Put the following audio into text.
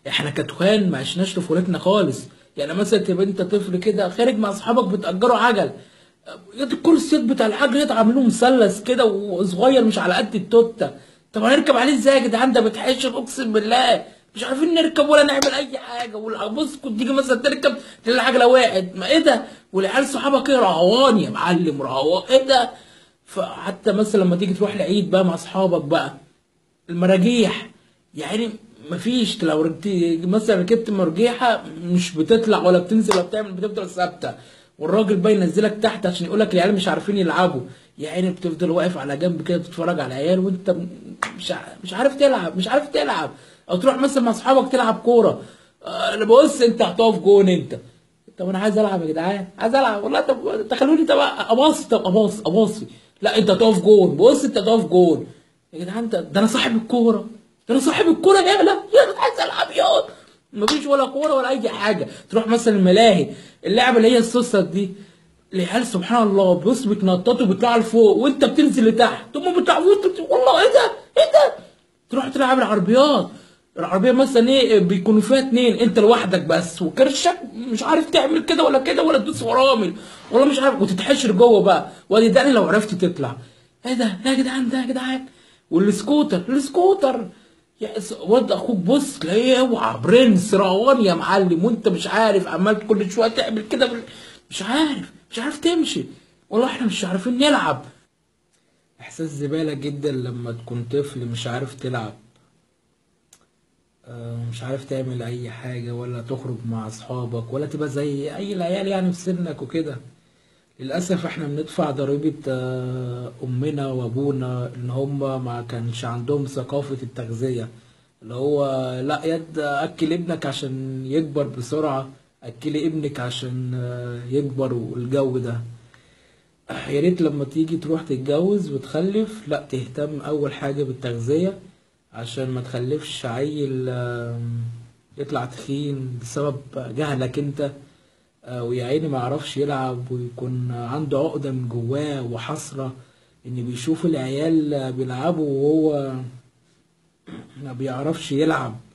احنا كتخان ما عشناش طفولتنا خالص. يعني مثلا تبقى انت طفل كده خارج مع اصحابك بتأجروا عجل، الكرسي بتاع العجل عاملينه مثلث كده وصغير مش على قد التوته. طب هنركب عليه ازاي يا جدعان؟ ده بتحشر اقسم بالله، مش عارفين نركب ولا نعمل اي حاجه. بص كنت تيجي مثلا تركب تلاقي العجله وقعت، ما ايه ده؟ والعيال صحابك ايه، رهوان يا معلم رهوان ايه ده؟ فحتى مثلا لما تيجي تروح العيد بقى مع اصحابك بقى، المراجيح يعني مفيش. لو مثلا ركبت مرجيحه مش بتطلع ولا بتنزل ولا بتعمل، بتفضل ثابته. والراجل بقى ينزلك تحت عشان يقولك العيال مش عارفين يلعبوا. يعني بتفضل واقف على جنب كده تتفرج على العيال وانت مش عارف تلعب، مش عارف تلعب. او تروح مثلا مع اصحابك تلعب كوره، انا بص انت هتقف جون انت. طب انا عايز العب يا جدعان، عايز العب والله. طب تخلوني طب اباصي، طب اباصي. لا انت هتقف جون، بص انت هتقف جون. يا جدعان ده انا صاحب الكوره، ده انا صاحب الكوره. يا لا يا عايز العب يا مفيش ولا كوره ولا اي حاجه. تروح مثلا الملاهي، اللعبه اللي هي السوسه دي، العيال سبحان الله بص بتنططوا بيطلعوا لفوق وانت بتنزل لتحت، هم بيطلعوا والله ايه ده ايه ده. تروح تلعب العربيات، العربيه مثلا ايه بيكونوا فيها اتنين، انت لوحدك بس وكرشك مش عارف تعمل كده ولا كده ولا تدوس فرامل ولا مش عارف، وتتحشر جوه بقى. وادي ده لو عرفت تطلع. ايه ده يا جدعان، ده يا جدعان. والسكوتر واد اخوك بص تلاقيه اوعى برنس روان يا معلم، وانت مش عارف عمال كل شويه تعمل كده مش عارف تمشي. والله احنا مش عارفين نلعب. احساس زبالة جدا لما تكون طفل مش عارف تلعب، مش عارف تعمل اي حاجة ولا تخرج مع اصحابك ولا تبقى زي اي العيال يعني في سنك وكده. للأسف احنا بندفع ضريبة امنا وابونا ان هم ما كانش عندهم ثقافة التغذية، اللي هو لا يد اكل ابنك عشان يكبر بسرعة، اكلي ابنك عشان يكبر والجو ده. يا ريت لما تيجي تروح تتجوز وتخلف لا تهتم اول حاجة بالتغذية، عشان ما تخلفش عيل يطلع تخين بسبب جهلك انت، ويا عيني ما يعرفش يلعب ويكون عنده عقدة من جواه وحسرة ان بيشوف العيال بيلعبوا وهو ما بيعرفش يلعب.